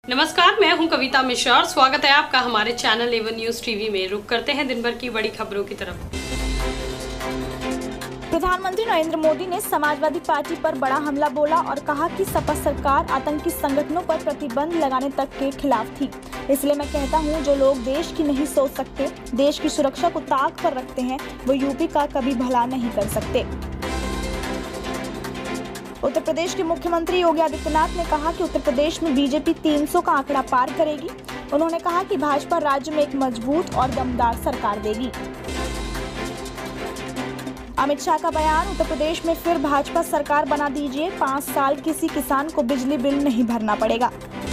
नमस्कार, मैं हूं कविता मिश्रा और स्वागत है आपका हमारे चैनल एवन न्यूज टीवी में। रुक करते हैं दिन भर की बड़ी खबरों की तरफ। प्रधानमंत्री नरेंद्र मोदी ने समाजवादी पार्टी पर बड़ा हमला बोला और कहा कि सपा सरकार आतंकी संगठनों पर प्रतिबंध लगाने तक के खिलाफ थी। इसलिए मैं कहता हूं, जो लोग देश की नहीं सोच सकते, देश की सुरक्षा को ताक पर रखते हैं, वो यूपी का कभी भला नहीं कर सकते। उत्तर प्रदेश के मुख्यमंत्री योगी आदित्यनाथ ने कहा कि उत्तर प्रदेश में बीजेपी 300 का आंकड़ा पार करेगी। उन्होंने कहा कि भाजपा राज्य में एक मजबूत और दमदार सरकार देगी। अमित शाह का बयान, उत्तर प्रदेश में फिर भाजपा सरकार बना दीजिए, 5 साल किसी किसान को बिजली बिल नहीं भरना पड़ेगा।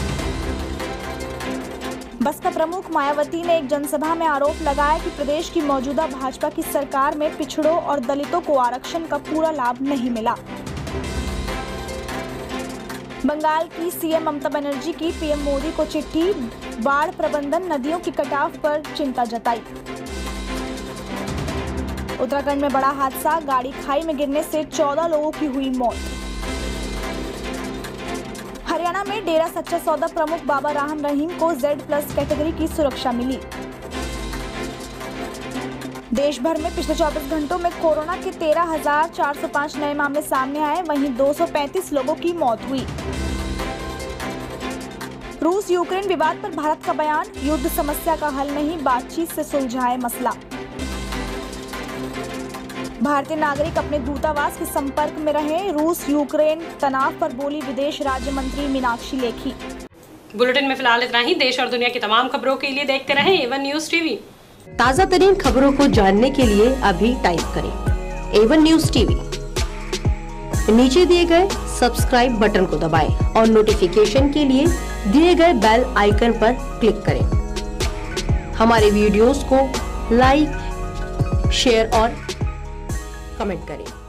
बसपा प्रमुख मायावती ने एक जनसभा में आरोप लगाया कि प्रदेश की मौजूदा भाजपा की सरकार में पिछड़ों और दलितों को आरक्षण का पूरा लाभ नहीं मिला। बंगाल की सीएम ममता बनर्जी की पीएम मोदी को चिट्ठी, बाढ़ प्रबंधन, नदियों की कटाव पर चिंता जताई। उत्तराखंड में बड़ा हादसा, गाड़ी खाई में गिरने से 14 लोगों की हुई मौत। हरियाणा में डेरा सच्चा सौदा प्रमुख बाबा राम रहीम को Z+ कैटेगरी की सुरक्षा मिली। देश भर में पिछले 24 घंटों में कोरोना के 13,405 नए मामले सामने आए, वहीं 235 लोगों की मौत हुई। रूस यूक्रेन विवाद पर भारत का बयान, युद्ध समस्या का हल नहीं, बातचीत से सुलझाए मसला। भारतीय नागरिक अपने दूतावास के संपर्क में रहे, रूस यूक्रेन तनाव पर बोली विदेश राज्य मंत्री मीनाक्षी लेखी। बुलेटिन में फिलहाल इतना ही। देश और दुनिया की तमाम खबरों के लिए देखते रहें एवन न्यूज टीवी। ताज़ा तरीन खबरों को जानने के लिए अभी टाइप करें एवन न्यूज टीवी। नीचे दिए गए सब्सक्राइब बटन को दबाएं और नोटिफिकेशन के लिए दिए गए बेल आइकन पर क्लिक करें। हमारे वीडियोस को लाइक, शेयर और कमेंट करें।